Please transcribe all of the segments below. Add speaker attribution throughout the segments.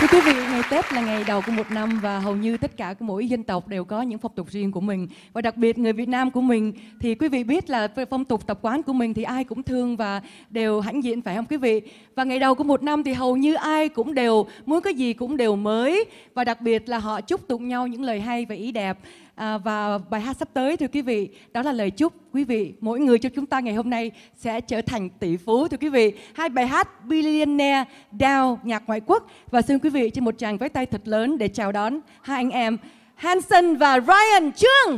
Speaker 1: Thưa quý vị, ngày Tết là ngày đầu của một năm và hầu như tất cả mỗi dân tộc đều có những phong tục riêng của mình. Và đặc biệt người Việt Nam của mình thì quý vị biết là phong tục tập quán của mình thì ai cũng thương và đều hãnh diện, phải không quý vị? Và ngày đầu của một năm thì hầu như ai cũng đều muốn cái gì cũng đều mới. Và đặc biệt là họ chúc tụng nhau những lời hay và ý đẹp. Và bài hát sắp tới thưa quý vị, đó là lời chúc quý vị mỗi người cho chúng ta ngày hôm nay sẽ trở thành tỷ phú thưa quý vị. Hai bài hát Billionaire Down nhạc ngoại quốc. Và xin quý vị cho một tràng vẫy tay thật lớn để chào đón hai anh em Hanson và Ryan Trương.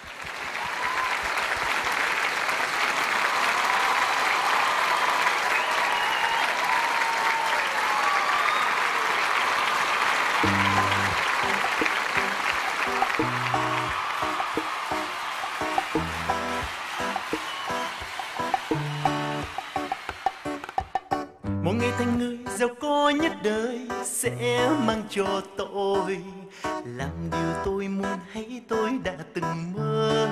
Speaker 2: Một ngày thành người giàu có nhất đời sẽ mang cho tôi làm điều tôi muốn hay tôi đã từng mơ,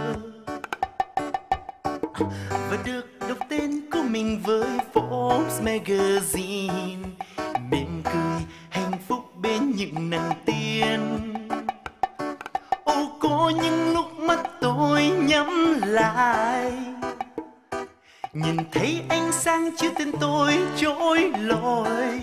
Speaker 2: và được đọc tên của mình với Forbes Magazine, mỉm cười hạnh phúc bên những nàng tiên. Ô có những lúc mắt tôi nhắm lại, nhìn thấy ánh sáng chiếu tên tôi trỗi lọi,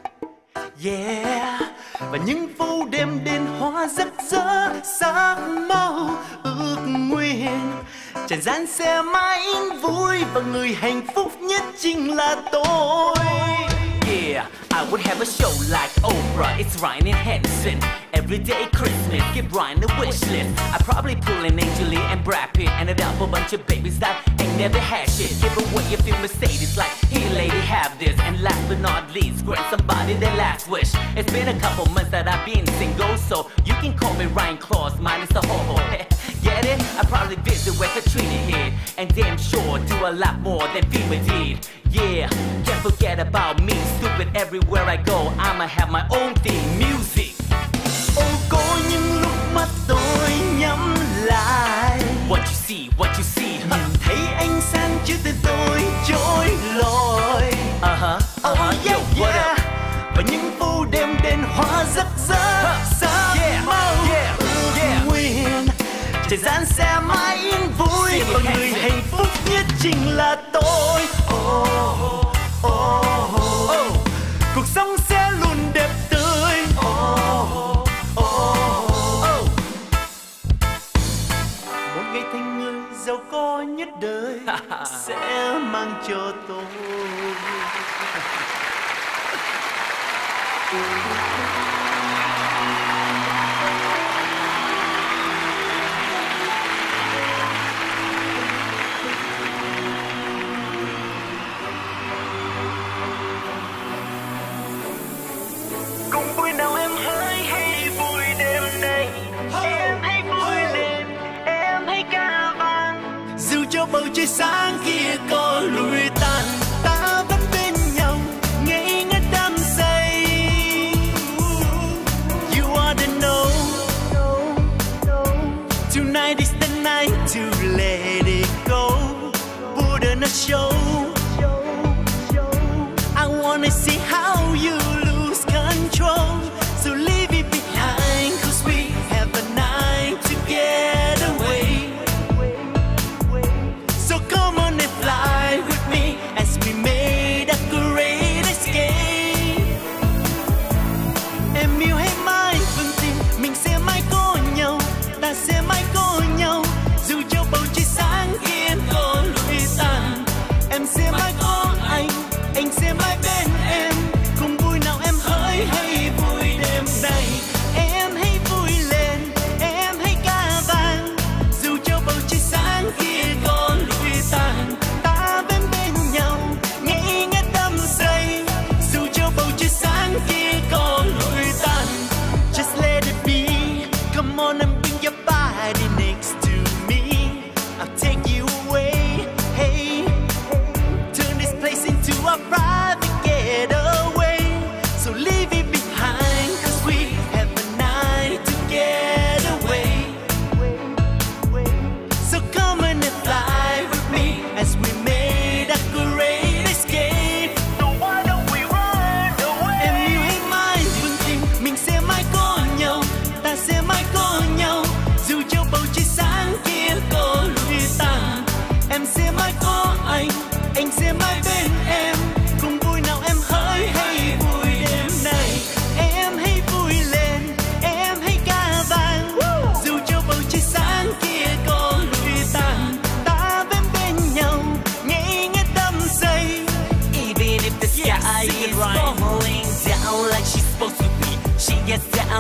Speaker 2: yeah. Và những phố đêm đêm hoa rực rỡ sắc màu ước nguyện, trần gian sẽ mãi yên vui và người hạnh phúc nhất chính là tôi.
Speaker 3: Yeah, I would have a show like Oprah, it's Ryan and Hanson. Everyday Christmas, give Ryan a wish list. I probably pull in Angelie and Brad Pitt and a double bunch of babies that ain't never had shit. Give away a few Mercedes like, here lady have this. And last but not least, grant somebody their last wish. It's been a couple months that I've been single, so you can call me Ryan Claus, minus the ho-ho. Get it? I probably visit where Katrina hit, and damn sure do a lot more than FEMA did. Yeah, can't forget about me, stupid everywhere I go, I'ma have my own theme music.
Speaker 2: Ô có những lúc mắt tôi nhắm lại,
Speaker 3: What you see, what you see,
Speaker 2: nhìn thấy ánh sáng trước tên tôi trỗi lọi,
Speaker 3: yo, what up?
Speaker 2: Và những phố đêm đèn hoa rực rỡ sắc màu ước nguyện, thời gian sẽ mãi yên vui và người hạnh phúc nhất chính là tôi. Cuộc sống sẽ luôn đẹp tươi. Một ngày thành người giàu có nhất đời sẽ mang cho tôi cùng vui nào em hãy vui đêm nay, em hãy vui lên, em hãy ca vang, dù cho bầu trời sáng kia có lùi tàn, ta vẫn bên nhau ngây ngất đắm say. You are the know, tonight is the night to let it go, put on a show. I wanna see how you lose control, so leave it behind, 'cause we have a night to get away. So come on and fly with me,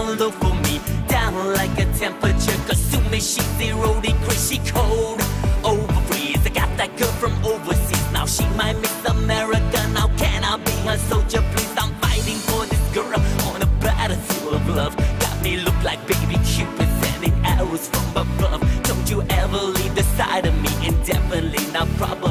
Speaker 3: down low for me, down like a temperature, cause to me she's 0 degrees, she cold, overbreeze. I got that girl from overseas, now she my Miss America. Now can I be her soldier, please? I'm fighting for this girl on a battlefield of love. Got me look like baby Cupid sending arrows from above. Don't you ever leave the side of me indefinitely, not probably.